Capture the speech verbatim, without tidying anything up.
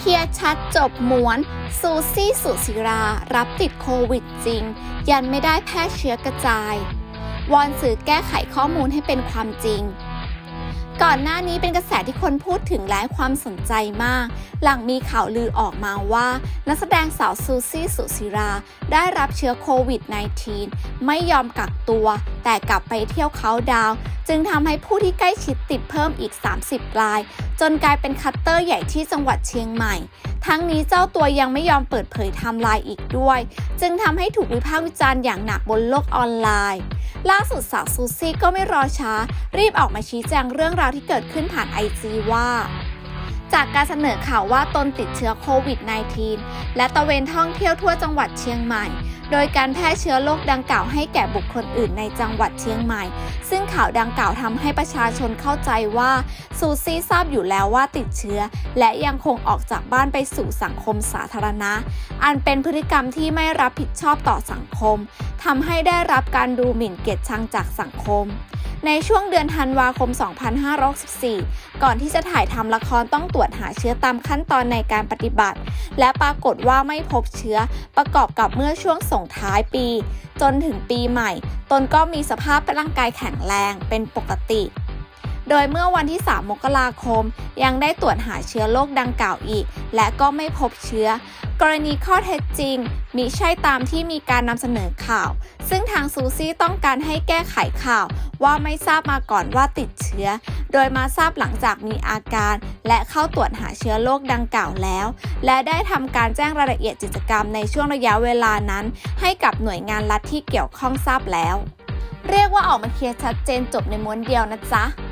ลียร์ชัดจบม้วนซูซี่สุศิรารับติดโควิดจริงยันไม่ได้แพร่เชื้อกระจายวอนสื่อแก้ไขข้อมูลให้เป็นความจริงก่อนหน้านี้เป็นกระแสที่คนพูดถึงและให้ความสนใจมากหลังมีข่าวลือออกมาว่านักแสดงสาวซูซี่สุศิราได้รับเชื้อโควิด สิบเก้า ไม่ยอมกักตัวแต่กลับไปเที่ยวเค้าท์ดาวน์จึงทำให้ผู้ที่ใกล้ชิดติดเพิ่มอีกสามสิบรายจนกลายเป็นคลัสเตอร์ใหญ่ที่จังหวัดเชียงใหม่ทั้งนี้เจ้าตัวยังไม่ยอมเปิดเผยไทม์ไลน์อีกด้วยจึงทำให้ถูกวิพากษ์วิจารณ์อย่างหนักบนโลกออนไลน์ล่าสุดสาวซูซี่ก็ไม่รอช้ารีบออกมาชี้แจงเรื่องราวที่เกิดขึ้นผ่าน ไอ จี ว่าจากการเสนอข่าวว่าตนติดเชื้อโควิด สิบเก้า และตระเวนท่องเที่ยวทั่วจังหวัดเชียงใหม่โดยการแพร่เชื้อโรคดังกล่าวให้แก่บุคคลอื่นในจังหวัดเชียงใหม่ซึ่งข่าวดังกล่าวทำให้ประชาชนเข้าใจว่าซูซี่ทราบอยู่แล้วว่าติดเชื้อและยังคงออกจากบ้านไปสู่สังคมสาธารณะอันเป็นพฤติกรรมที่ไม่รับผิดชอบต่อสังคมทำให้ได้รับการดูหมิ่นเกียรติชังจากสังคมในช่วงเดือนธันวาคม สองพันห้าร้อยหกสิบสี่ ก่อนที่จะถ่ายทำละครต้องตรวจหาเชื้อตามขั้นตอนในการปฏิบัติและปรากฏว่าไม่พบเชื้อประกอบกับเมื่อช่วงส่งท้ายปีจนถึงปีใหม่ตนก็มีสภาพร่างกายแข็งแรงเป็นปกติโดยเมื่อวันที่สามมกราคมยังได้ตรวจหาเชื้อโรคดังกล่าวอีกและก็ไม่พบเชื้อกรณีข้อเท็จจริงมิใช่ตามที่มีการนำเสนอข่าวซึ่งทางซูซี่ต้องการให้แก้ไขข่าวว่าไม่ทราบมาก่อนว่าติดเชื้อโดยมาทราบหลังจากมีอาการและเข้าตรวจหาเชื้อโรคดังกล่าวแล้วและได้ทำการแจ้งรายละเอียดกิจกรรมในช่วงระยะเวลานั้นให้กับหน่วยงานรัฐที่เกี่ยวข้องทราบแล้วเรียกว่าออกมาเคลียร์ชัดเจนจบในม้วนเดียวนะจ๊ะ